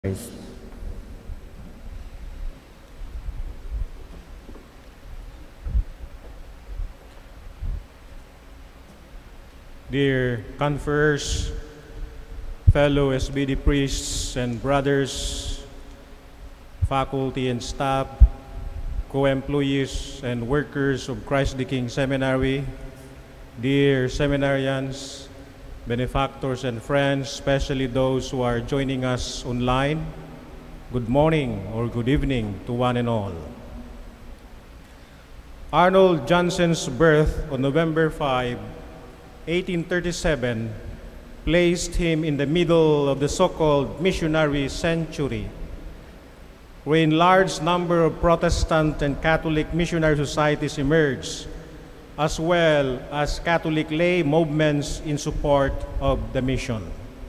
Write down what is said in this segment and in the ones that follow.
Christ. Dear conferers, fellow SBD priests and brothers, faculty and staff, co-employees and workers of Christ the King Seminary, dear seminarians, benefactors and friends, especially those who are joining us online, good morning or good evening to one and all. Arnold Johnson's birth on November 5, 1837, placed him in the middle of the so-called missionary century, wherein large number of Protestant and Catholic missionary societies emerged, as well as Catholic lay movements in support of the mission.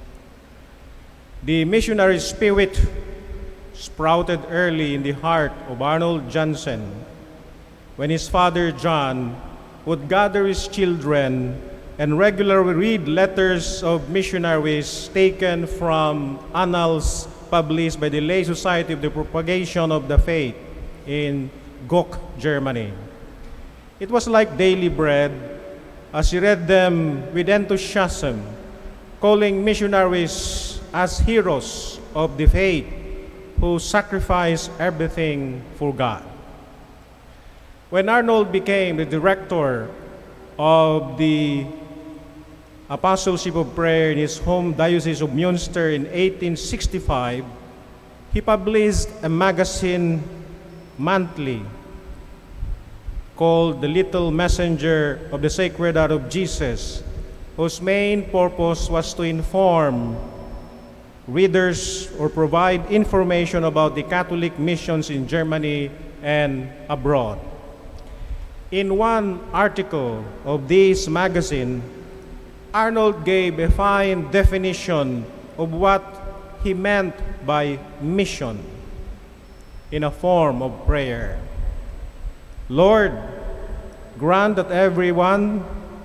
The missionary spirit sprouted early in the heart of Arnold Johnson when his father John would gather his children and regularly read letters of missionaries taken from annals published by the Lay Society of the Propagation of the Faith in Gok, Germany. It was like daily bread as he read them with enthusiasm, calling missionaries as heroes of the faith who sacrificed everything for God. When Arnold became the director of the Apostleship of Prayer in his home diocese of Münster in 1865, he published a magazine monthly called The Little Messenger of the Sacred Heart of Jesus, whose main purpose was to inform readers or provide information about the Catholic missions in Germany and abroad. In one article of this magazine, Arnold gave a fine definition of what he meant by mission in a form of prayer. Lord, grant to everyone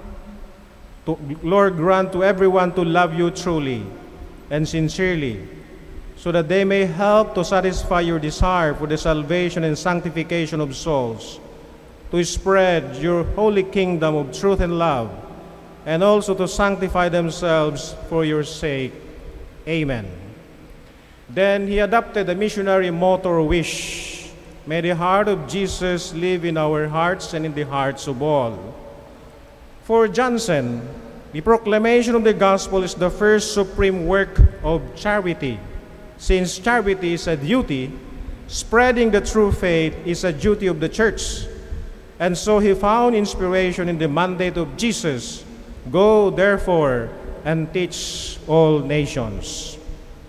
to love you truly and sincerely, so that they may help to satisfy your desire for the salvation and sanctification of souls, to spread your holy kingdom of truth and love, and also to sanctify themselves for your sake. Amen. Then he adopted a missionary motto or wish: may the heart of Jesus live in our hearts and in the hearts of all. For Johnson, the proclamation of the gospel is the first supreme work of charity. Since charity is a duty, spreading the true faith is a duty of the church. And so he found inspiration in the mandate of Jesus: go, therefore, and teach all nations.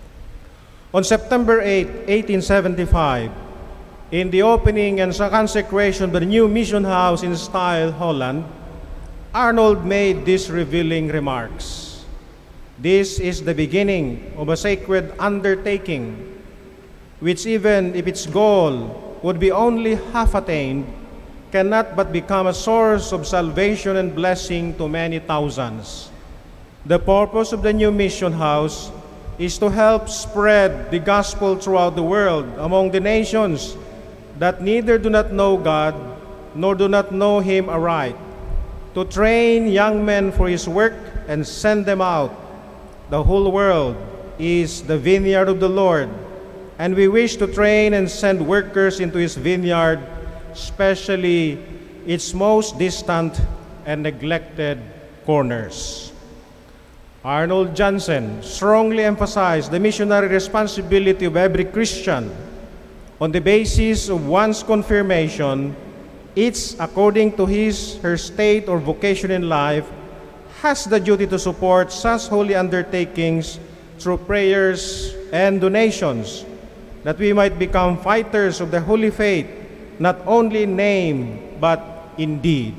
On September 8, 1875, in the opening and consecration of the new mission house in Style, Holland, Arnold made these revealing remarks: this is the beginning of a sacred undertaking, which even if its goal would be only half attained, cannot but become a source of salvation and blessing to many thousands. The purpose of the new mission house is to help spread the gospel throughout the world among the nations that neither do not know God nor do not know Him aright, to train young men for His work and send them out. The whole world is the vineyard of the Lord, and we wish to train and send workers into His vineyard, especially its most distant and neglected corners. Arnold Johnson strongly emphasized the missionary responsibility of every Christian. On the basis of one's confirmation, each, according to her state or vocation in life, has the duty to support such holy undertakings through prayers and donations, that we might become fighters of the holy faith, not only in name, but in deed.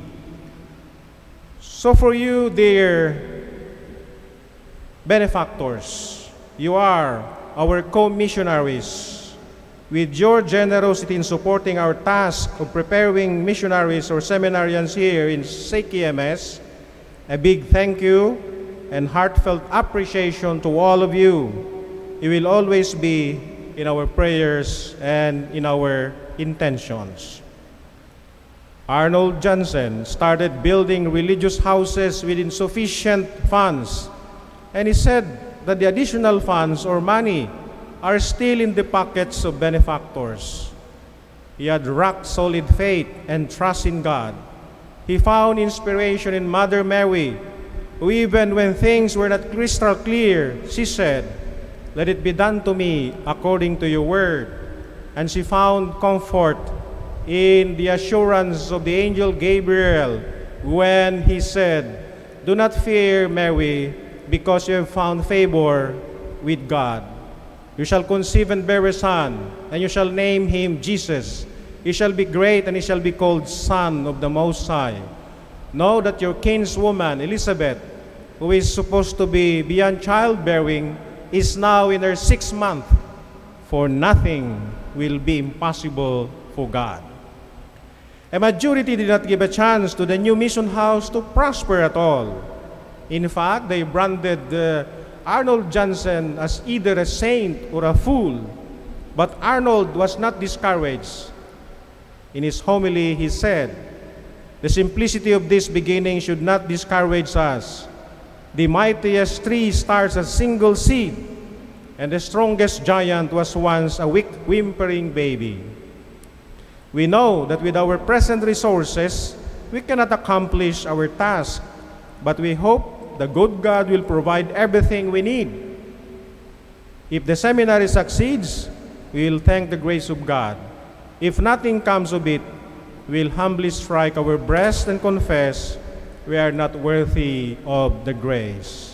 So for you, dear benefactors, you are our co-missionaries. With your generosity in supporting our task of preparing missionaries or seminarians here in CKMS, a big thank you and heartfelt appreciation to all of you. You will always be in our prayers and in our intentions. Arnold Johnson started building religious houses with insufficient funds, and he said that the additional funds or money are still in the pockets of benefactors. He had rock-solid faith and trust in God. He found inspiration in Mother Mary, who even when things were not crystal clear, she said, "Let it be done to me according to your word." And she found comfort in the assurance of the angel Gabriel when he said, "Do not fear, Mary, because you have found favor with God. You shall conceive and bear a son, and you shall name him Jesus. He shall be great, and he shall be called Son of the Most High. Know that your kinswoman, Elizabeth, who is supposed to be beyond childbearing, is now in her 6th month, for nothing will be impossible for God." A majority did not give a chance to the new mission house to prosper at all. In fact, they branded Arnold Johnson as either a saint or a fool. But Arnold was not discouraged. In his homily, he said, "The simplicity of this beginning should not discourage us. The mightiest tree starts a single seed, and the strongest giant was once a weak, whimpering baby. We know that with our present resources, we cannot accomplish our task, but we hope the good God will provide everything we need. If the seminary succeeds, we will thank the grace of God. If nothing comes of it, we will humbly strike our breast and confess we are not worthy of the grace."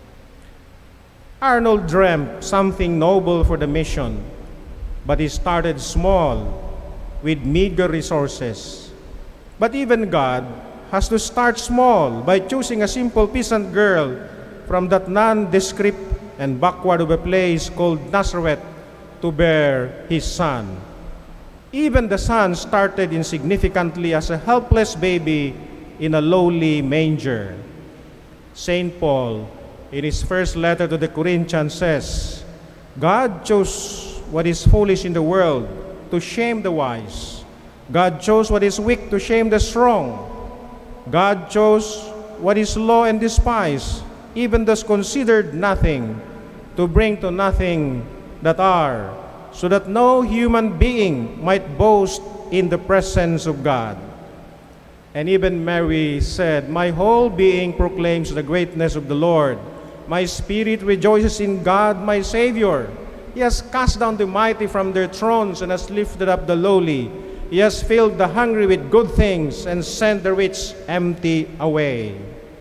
Arnold dreamt something noble for the mission, but he started small with meager resources. But even God has to start small by choosing a simple peasant girl from that nondescript and backward of a place called Nazareth to bear his son. Even the son started insignificantly as a helpless baby in a lowly manger. St. Paul, in his first letter to the Corinthians, says, "God chose what is foolish in the world to shame the wise. God chose what is weak to shame the strong. God chose what is low and despised, even thus considered nothing, to bring to nothing that are, so that no human being might boast in the presence of God." And even Mary said, "My whole being proclaims the greatness of the Lord. My spirit rejoices in God, my Savior. He has cast down the mighty from their thrones and has lifted up the lowly. He has filled the hungry with good things and sent the rich empty away."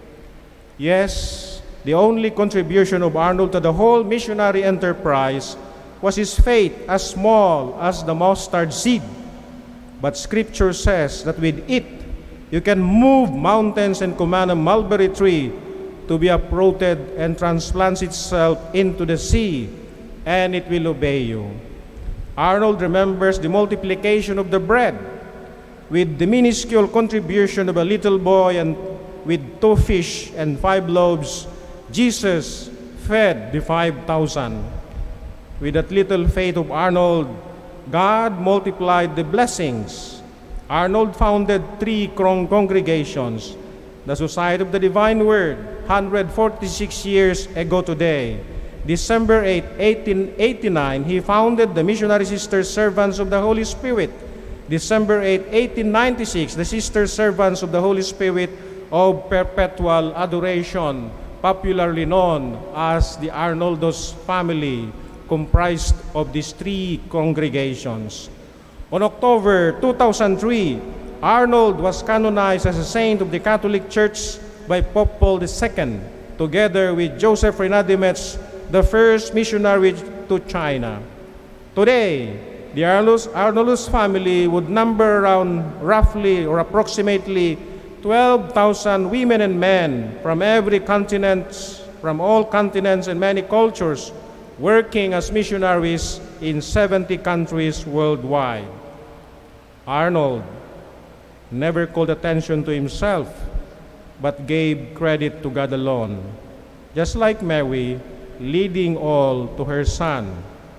Yes, the only contribution of Arnold to the whole missionary enterprise was his faith, as small as the mustard seed. But Scripture says that with it, you can move mountains and command a mulberry tree to be uprooted and transplants itself into the sea, and it will obey you. Arnold remembers the multiplication of the bread with the minuscule contribution of a little boy, and with 2 fish and 5 loaves, Jesus fed the 5,000. With that little faith of Arnold, God multiplied the blessings. Arnold founded 3 congregations, the Society of the Divine Word, 146 years ago today. December 8, 1889, he founded the Missionary Sister Servants of the Holy Spirit. December 8, 1896, the Sister Servants of the Holy Spirit of Perpetual Adoration, popularly known as the Arnoldos family, comprised of these 3 congregations. On October 2003, Arnold was canonized as a saint of the Catholic Church by Pope Paul II, together with Joseph Renaudimets, the first missionary to China. Today, the Arnoldos family would number around roughly or approximately 12,000 women and men from every continent, from all continents and many cultures, working as missionaries in 70 countries worldwide. Arnold never called attention to himself, but gave credit to God alone, just like Mary, leading all to her son.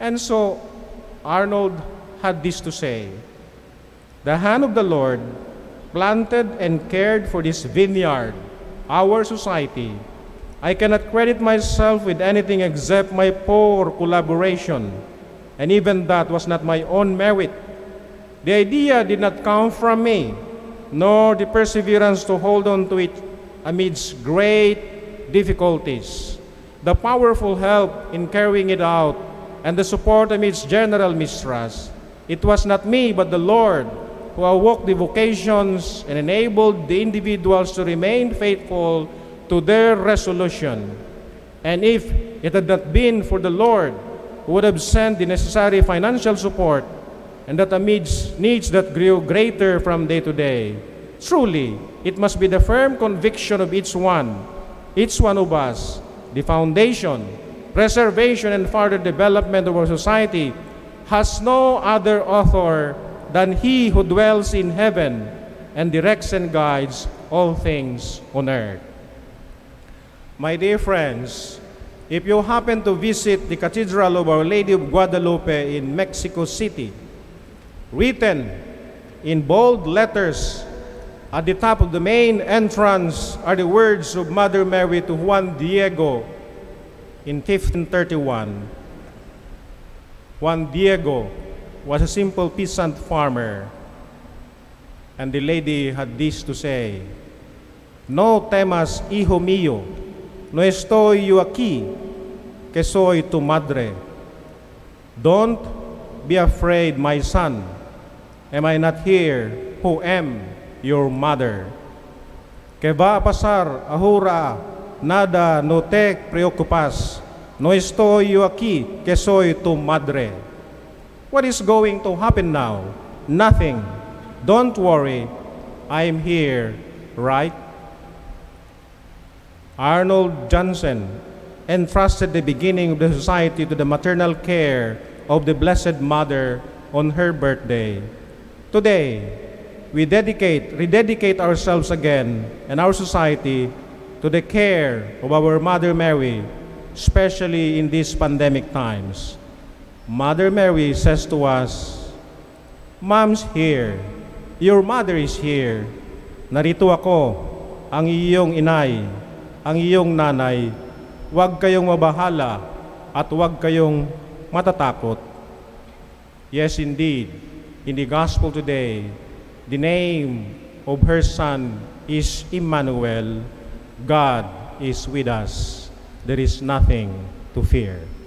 And so Arnold had this to say: "The hand of the Lord planted and cared for this vineyard, our society. I cannot credit myself with anything except my poor collaboration, and even that was not my own merit. The idea did not come from me, nor the perseverance to hold on to it amidst great difficulties. The powerful help in carrying it out, and the support amidst general mistrust. It was not me, but the Lord, who awoke the vocations and enabled the individuals to remain faithful to their resolution. And if it had not been for the Lord, who would have sent the necessary financial support, and that amidst needs that grew greater from day to day. Truly, it must be the firm conviction of each one of us, the foundation, preservation, and further development of our society has no other author than He who dwells in heaven and directs and guides all things on earth." My dear friends, if you happen to visit the Cathedral of Our Lady of Guadalupe in Mexico City, written in bold letters at the top of the main entrance are the words of Mother Mary to Juan Diego in 1531. Juan Diego was a simple peasant farmer, and the lady had this to say: "No temas, hijo mío, no estoy yo aquí, que soy tu madre. Don't be afraid, my son. Am I not here, who am your mother? Que va a pasar ahora, nada, no te preocupas. No estoy yo aquí, que soy tu madre." What is going to happen now? Nothing. Don't worry. I am here, right? Arnold Johnson entrusted the beginning of the society to the maternal care of the Blessed Mother on her birthday. Today, we rededicate ourselves again and our society to the care of our Mother Mary, especially in these pandemic times. Mother Mary says to us, "Mom's here. Your mother is here. Narito ako, ang iyong inay, ang iyong nanay. Huwag kayong mabahala at huwag kayong matatakot." Yes, indeed, in the gospel today, the name of her son is Emmanuel. God is with us. There is nothing to fear.